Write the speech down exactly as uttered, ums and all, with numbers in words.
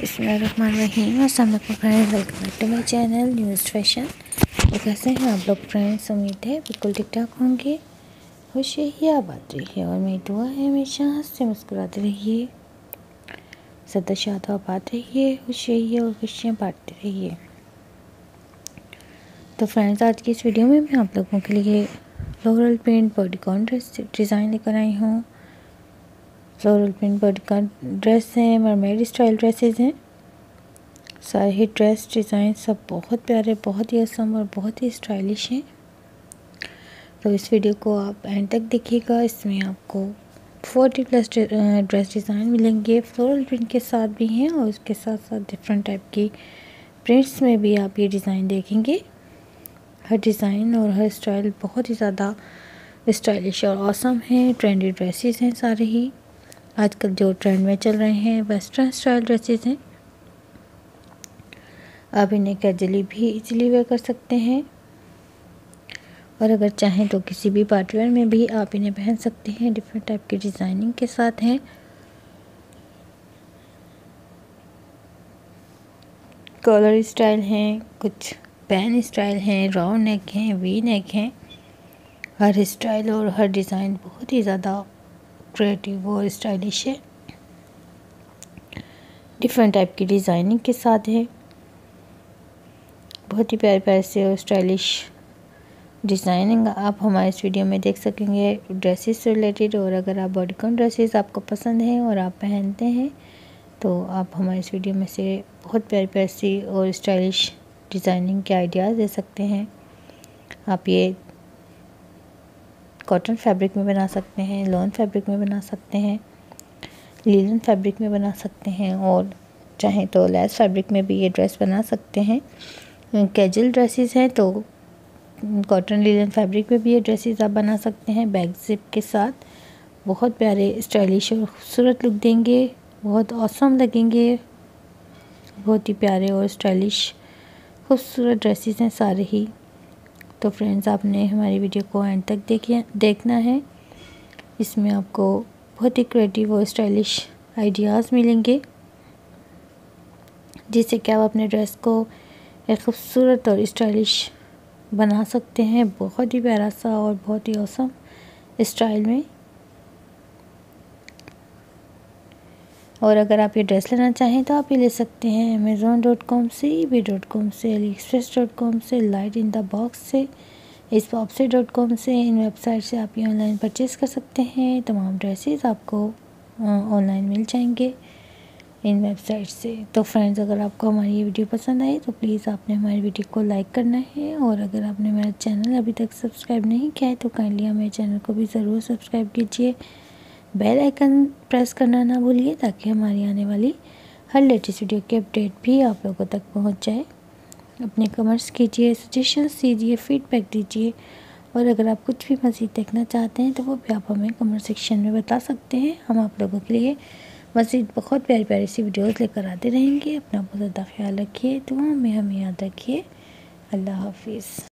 बिस्मिल्लाहिर्रहमानिर्रहीम। अस्सलाम वालेकुम friends, welcome back to my channel news fashion. तो कैसे हैं आप लोग फ्रेंड्स? उम्मीद है बिल्कुल ठीक ठाक होंगे। खुश रहिए, आबाद रहिए और मेरी दुआ है हमेशा हंसते मुस्कुराते रहिए, सदा शाद आबाद रहिए, खुश रहिए और खुशियाँ बांटते रहिए। तो फ्रेंड्स, आज की इस वीडियो में मैं आप लोगों के लिए floral print bodycon dress design लेकर आई हूँ। फ्लोरल प्रिंट बॉडीकॉन ड्रेस हैं, मरमेड स्टाइल ड्रेसेस हैं। सारे ही ड्रेस डिज़ाइन सब बहुत प्यारे, बहुत ही असम और बहुत ही स्टाइलिश हैं। तो इस वीडियो को आप एंड तक देखिएगा। इसमें आपको चालीस प्लस ड्रेस डिज़ाइन मिलेंगे, फ्लोरल प्रिंट के साथ भी हैं और उसके साथ साथ डिफरेंट टाइप की प्रिंट्स में भी आप ये डिज़ाइन देखेंगे। हर डिज़ाइन और हर स्टाइल बहुत ही ज़्यादा स्टाइलिश और ऑसम है। ट्रेंडी ड्रेसेस हैं सारे ही, आजकल जो ट्रेंड में चल रहे हैं वेस्टर्न स्टाइल ड्रेसेस हैं। आप इन्हें कैजुअली भी इजीली वेयर कर सकते हैं और अगर चाहें तो किसी भी पार्टी वेयर में भी आप इन्हें पहन सकते हैं। डिफरेंट टाइप की डिज़ाइनिंग के साथ हैं। कॉलर स्टाइल हैं, कुछ पैन स्टाइल हैं, राउंड नेक हैं, वी नेक हैं। हर स्टाइल और हर डिज़ाइन बहुत ही ज़्यादा क्रिएटिव और स्टाइलिश है। डिफरेंट टाइप की डिज़ाइनिंग के साथ है। बहुत ही प्यारे प्यारे से और स्टाइलिश डिज़ाइनिंग आप हमारे इस वीडियो में देख सकेंगे ड्रेसेस से रिलेटेड। और अगर आप बॉडीकॉन ड्रेसेस आपको पसंद हैं और आप पहनते हैं तो आप हमारे इस वीडियो में से बहुत प्यारी प्यारी सी और स्टाइलिश डिज़ाइनिंग के आइडियाज़ दे सकते हैं। आप ये कॉटन फैब्रिक में बना सकते हैं, लॉन फैब्रिक में बना सकते हैं, लिनन फैब्रिक में बना सकते हैं और चाहें तो लेस फैब्रिक में भी ये ड्रेस बना सकते हैं। कैजुअल ड्रेसेस हैं तो कॉटन लिनन फैब्रिक में भी ये ड्रेसेस आप बना सकते हैं। बैक जिप के साथ बहुत प्यारे स्टाइलिश और खूबसूरत लुक देंगे, बहुत ऑसम लगेंगे। बहुत ही प्यारे और स्टाइलिश खूबसूरत ड्रेसेस हैं सारे ही। तो फ्रेंड्स, आपने हमारी वीडियो को एंड तक देखिए देखना है। इसमें आपको बहुत ही क्रिएटिव और स्टाइलिश आइडियाज़ मिलेंगे जिससे कि आप अपने ड्रेस को एक खूबसूरत और स्टाइलिश बना सकते हैं। बहुत ही प्यारा सा और बहुत ही ऑसम स्टाइल में। और अगर आप ये ड्रेस लेना चाहें तो आप ये ले सकते हैं अमेज़ोन डॉट कॉम से, ई बी डॉट कॉम से, अली एक्सप्रेस डॉट कॉम से, लाइट इन द बॉक्स से, इस वेबसाइट डॉट कॉम से। इन वेबसाइट से आप ये ऑनलाइन परचेज़ कर सकते हैं। तमाम ड्रेसेस आपको ऑनलाइन मिल जाएंगे इन वेबसाइट से। तो फ्रेंड्स, अगर आपको हमारी ये वीडियो पसंद आई तो प्लीज़ आपने हमारी वीडियो को लाइक करना है और अगर आपने मेरा चैनल अभी तक सब्सक्राइब नहीं किया है तो काइंडली हमारे चैनल को भी ज़रूर सब्सक्राइब कीजिए। बेल आइकन प्रेस करना ना भूलिए ताकि हमारी आने वाली हर लेटेस्ट वीडियो की अपडेट भी आप लोगों तक पहुंच जाए। अपने कमेंट्स कीजिए, सजेशंस दीजिए, फीडबैक दीजिए और अगर आप कुछ भी मज़ीद देखना चाहते हैं तो वो भी आप हमें कमेंट सेक्शन में बता सकते हैं। हम आप लोगों के लिए मज़ीद बहुत प्यारी प्यारी सी वीडियोस लेकर आते रहेंगे। अपना बहुत ज़्यादा ख्याल रखिए, दुआ में हमें याद रखिए। अल्लाह हाफिज़।